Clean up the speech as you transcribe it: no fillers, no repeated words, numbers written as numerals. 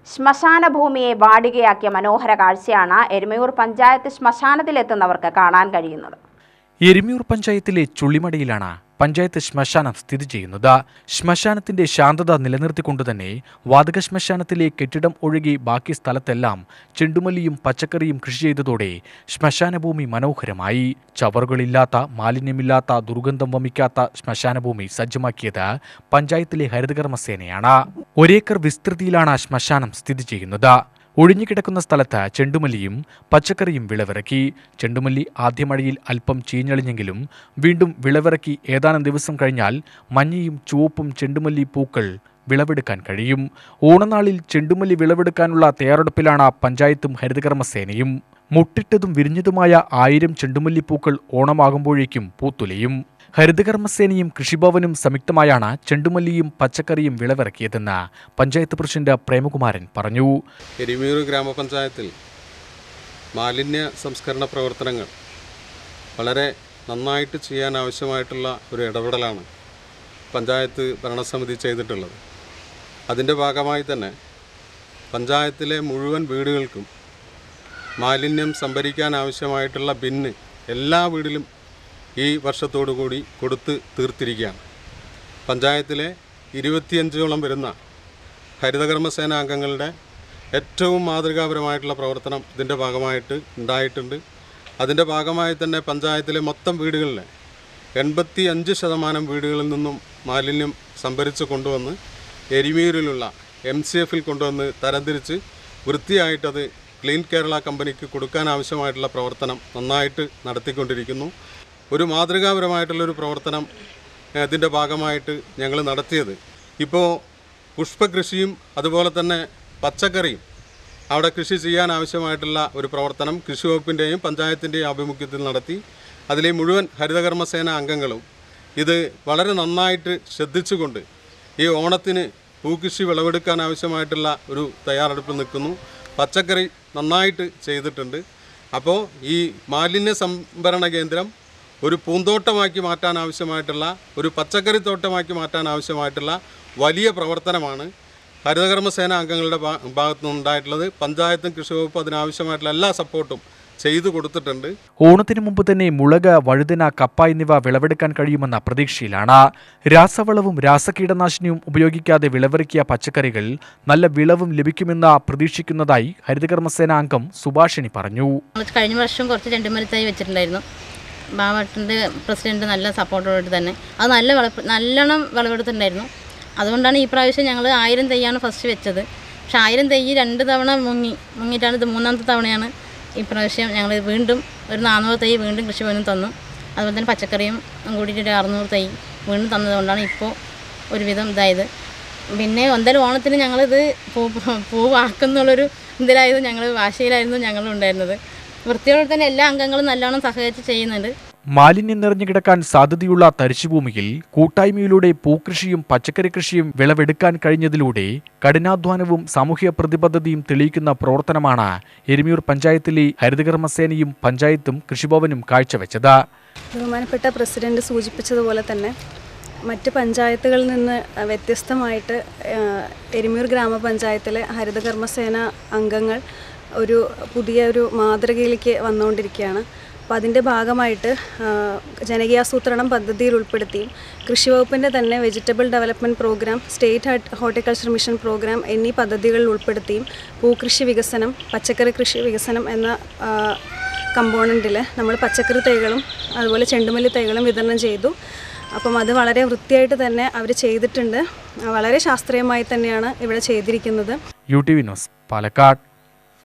ശ്മശാന ഭൂമിയെ വാടികയാക്കിയ മനോഹര കാഴ്ചയാണ് എരുമയൂർ പഞ്ചായത്ത് ശ്മശാനത്തിലെത്തുന്നവർക്ക് കാണാൻ കഴിയുന്നത്. എരുമയൂർ പഞ്ചായത്തിലെ ചുള്ളിമടയിലാണ് പഞ്ചായത്ത് ശ്മശാനം സ്ഥിതി ചെയ്യുന്നത്. ശ്മശാനത്തിന്റെ ശാന്തത നിലനിർത്തിക്കൊണ്ടുതന്നെ വാതക ശ്മശാനത്തിലെ കെട്ടിടം ഒഴികെ ബാക്കി സ്ഥലത്തെല്ലാം ചെണ്ടുമല്ലിയും പച്ചക്കറിയും കൃഷി ചെയ്തതോടെ ശ്മശാനഭൂമി മനോഹരമായി. ചവറുകളില്ലാത്ത, മാലിന്യമില്ലാത്ത, ദുർഗന്ധം വമിക്കാത്ത ശ്മശാനഭൂമി സജ്ജമാക്കിയത് പഞ്ചായത്തിലെ ഹരിതകർമ്മസേനയാണ്. ഒരേക്കർ വിസ്തൃതിയിലാണ് ശ്മശാനം സ്ഥിതി ചെയ്യുന്നത്. ഒഴിഞ്ഞുകിടക്കുന്ന സ്ഥലത്ത് ചെണ്ടുമല്ലിയും പച്ചക്കറിയും വിളവിറക്കി. ചെണ്ടുമല്ലി ആദ്യ മഴയിൽ അല്പം ചീഞ്ഞളിഞ്ഞെങ്കിലും വീണ്ടും വിളവിറക്കി ഏതാനും ദിവസം കഴിഞ്ഞാൽ മഞ്ഞയും ചുവപ്പും ചെണ്ടുമല്ലി പൂക്കൾ വിളവെടുക്കാൻ കഴിയും. ഓണനാളിൽ ചെണ്ടുമല്ലി വിളവെടുക്കാനുള്ള തയ്യാറെടുപ്പിലാണ് പഞ്ചായത്തും ഹരിതകർമ്മസേനയും. മുട്ടിട്ടതും വിരിഞ്ഞതുമായ 1000 ചെണ്ടുമല്ലിപ്പൂക്കൾ ഓണമാകുമ്പോഴേക്കും പൂത്തുലയും. ഹരിതകർമ്മസേനയും കൃഷിഭവനും സംയുക്തമായാണ് ചെണ്ടുമല്ലിയും പച്ചക്കറിയും വിളവിറക്കിയതെന്ന് പഞ്ചായത്ത് പ്രസിഡന്റ് പ്രേമകുമാരൻ പറഞ്ഞു. എരുമയൂർ ഗ്രാമപഞ്ചായത്തിൽ മാലിന്യ സംസ്കരണ പ്രവർത്തനങ്ങൾ വളരെ നന്നായിട്ട് ചെയ്യാൻ ആവശ്യമായിട്ടുള്ള ഒരു ഇടപെടലാണ് പഞ്ചായത്ത് ഭരണസമിതി ചെയ്തിട്ടുള്ളത്. അതിൻ്റെ ഭാഗമായി തന്നെ പഞ്ചായത്തിലെ മുഴുവൻ വീടുകൾക്കും മാലിന്യം സംഭരിക്കാൻ ആവശ്യമായിട്ടുള്ള ബിന്ന് എല്ലാ വീടിലും ഈ വർഷത്തോടുകൂടി കൊടുത്ത് തീർത്തിരിക്കുകയാണ്. പഞ്ചായത്തിലെ 25ഓളം വരുന്ന ഹരിതകർമ്മസേന അംഗങ്ങളുടെ ഏറ്റവും മാതൃകാപരമായിട്ടുള്ള പ്രവർത്തനം ഇതിൻ്റെ ഭാഗമായിട്ട് ഉണ്ടായിട്ടുണ്ട്. അതിൻ്റെ ഭാഗമായി തന്നെ പഞ്ചായത്തിലെ മൊത്തം വീടുകളിലെ 85% വീടുകളിൽ നിന്നും മാലിന്യം സംഭരിച്ച് കൊണ്ടുവന്ന് എരുമയൂരിലുള്ള MCFൽ കൊണ്ടുവന്ന് തരംതിരിച്ച് വൃത്തിയായിട്ടത് ക്ലീൻ കേരള കമ്പനിക്ക് കൊടുക്കാൻ ആവശ്യമായിട്ടുള്ള പ്രവർത്തനം നന്നായിട്ട് നടത്തിക്കൊണ്ടിരിക്കുന്നു. ഒരു മാതൃകാപരമായിട്ടുള്ളൊരു പ്രവർത്തനം ഇതിൻ്റെ ഭാഗമായിട്ട് ഞങ്ങൾ നടത്തിയത് ഇപ്പോൾ പുഷ്പകൃഷിയും അതുപോലെ തന്നെ പച്ചക്കറിയും അവിടെ കൃഷി ചെയ്യാൻ ആവശ്യമായിട്ടുള്ള ഒരു പ്രവർത്തനം കൃഷി വകുപ്പിൻ്റെയും പഞ്ചായത്തിൻ്റെയും ആഭിമുഖ്യത്തിൽ നടത്തി. അതിലെ മുഴുവൻ ഹരിതകർമ്മസേന അംഗങ്ങളും ഇത് വളരെ നന്നായിട്ട് ശ്രദ്ധിച്ചുകൊണ്ട് ഈ ഓണത്തിന് പൂക്കൃഷി വിളവെടുക്കാൻ ആവശ്യമായിട്ടുള്ള ഒരു തയ്യാറെടുപ്പ് നിൽക്കുന്നു. പച്ചക്കറി നന്നായിട്ട് ചെയ്തിട്ടുണ്ട്. അപ്പോൾ ഈ മാലിന്യ സംഭരണ കേന്ദ്രം ഒരു പൂന്തോട്ടമാക്കി മാറ്റാൻ ആവശ്യമായിട്ടുള്ള, ഒരു പച്ചക്കറി തോട്ടമാക്കി മാറ്റാൻ ആവശ്യമായിട്ടുള്ള വലിയ പ്രവർത്തനമാണ് ഹരിതകർമ്മസേന അംഗങ്ങളുടെ ഭാഗത്തു നിന്നുണ്ടായിട്ടുള്ളത്. പഞ്ചായത്തും കൃഷി വകുപ്പ് അതിനാവശ്യമായിട്ടുള്ള എല്ലാ സപ്പോർട്ടും ചെയ്തു കൊടുത്തിട്ടുണ്ട്. ഓണത്തിന് മുമ്പ് തന്നെ മുളക്, വഴുതന, കപ്പ എന്നിവ വിളവെടുക്കാൻ കഴിയുമെന്ന പ്രതീക്ഷയിലാണ്. രാസവളവും രാസകീടനാശിനിയും ഉപയോഗിക്കാതെ വിളവിറക്കിയ പച്ചക്കറികൾ നല്ല വിളവും ലഭിക്കുമെന്ന് പ്രതീക്ഷിക്കുന്നതായി ഹരിതകർമ്മസേന അംഗം സുഭാഷിണി പറഞ്ഞു. കഴിഞ്ഞ വർഷം കുറച്ച് ചെണ്ടുമല്ലി തൈ വെച്ചിട്ടുണ്ടായിരുന്നു. ബാബാട്ടിൻ്റെ പ്രസിഡന്റ് നല്ല സപ്പോർട്ടോട് തന്നെ അത് നല്ലോണം വിളവെടുത്തിട്ടുണ്ടായിരുന്നു. അതുകൊണ്ടാണ് ഈ പ്രാവശ്യം ഞങ്ങൾ 1000 തൈയാണ് ഫസ്റ്റ് വെച്ചത്. പക്ഷെ 1000 തൈ 2 തവണ മുങ്ങിയിട്ടാണ് ഇത് 3ാമത്തെ തവണയാണ് ഈ പ്രാവശ്യം ഞങ്ങൾ വീണ്ടും ഒരു 400 തൈ വീണ്ടും കൃഷിഭവനും തന്നു. അതുപോലെ തന്നെ പച്ചക്കറിയും കൂടിയിട്ട് 600 തൈ വീണ്ടും തന്നതുകൊണ്ടാണ് ഇപ്പോൾ ഒരുവിധം ഇതായത്. പിന്നെ എന്തായാലും ഓണത്തിന് ഞങ്ങളിത് പൂവാക്കുന്നുള്ളൊരു ഇതിലായിരുന്നു, ഞങ്ങൾ വാശിയിലായിരുന്നു ഞങ്ങളുണ്ടായിരുന്നത്. വൃത്തിയോടെ തന്നെ എല്ലാ അംഗങ്ങളും നല്ലോണം സഹകരിച്ച് ചെയ്യുന്നുണ്ട്. മാലിന്യം നിറഞ്ഞു കിടക്കാൻ സാധ്യതയുള്ള തരിശുഭൂമിയിൽ കൂട്ടായ്മയിലൂടെ പൂക്കൃഷിയും പച്ചക്കറി കൃഷിയും വിളവെടുക്കാൻ കഴിഞ്ഞതിലൂടെ കഠിനാധ്വാനവും സാമൂഹ്യ പ്രതിബദ്ധതയും തെളിയിക്കുന്ന പ്രവർത്തനമാണ് എരുമയൂർ പഞ്ചായത്തിലെ ഹരിതകർമ്മസേനയും പഞ്ചായത്തും കൃഷിഭവനും കാഴ്ചവെച്ചത്. ബഹുമാനപ്പെട്ട പ്രസിഡന്റ് സൂചിപ്പിച്ചതുപോലെ തന്നെ മറ്റ് പഞ്ചായത്തുകളിൽ നിന്ന് വ്യത്യസ്തമായിട്ട് എരുമയൂർ ഗ്രാമപഞ്ചായത്തിലെ ഹരിതകർമ്മസേന അംഗങ്ങൾ പുതിയ മാതൃകയിലേക്ക് വന്നുകൊണ്ടിരിക്കുകയാണ്. അപ്പോൾ അതിൻ്റെ ഭാഗമായിട്ട് ജനകീയാസൂത്രണം പദ്ധതിയിൽ ഉൾപ്പെടുത്തിയും കൃഷിവകുപ്പിൻ്റെ തന്നെ vegetable development programme, state horticulture mission programme എന്നീ പദ്ധതികളിൽ ഉൾപ്പെടുത്തിയും പൂക്കൃഷി വികസനം, പച്ചക്കറി കൃഷി വികസനം എന്ന കമ്പോണൻറ്റിൽ നമ്മൾ പച്ചക്കറി തൈകളും അതുപോലെ ചെണ്ടുമല്ലി തൈകളും വിതരണം ചെയ്തു. അപ്പം അത് വളരെ വൃത്തിയായിട്ട് തന്നെ അവർ ചെയ്തിട്ടുണ്ട്. വളരെ ശാസ്ത്രീയമായി തന്നെയാണ് ഇവിടെ ചെയ്തിരിക്കുന്നത്. UTV news, Palakkad.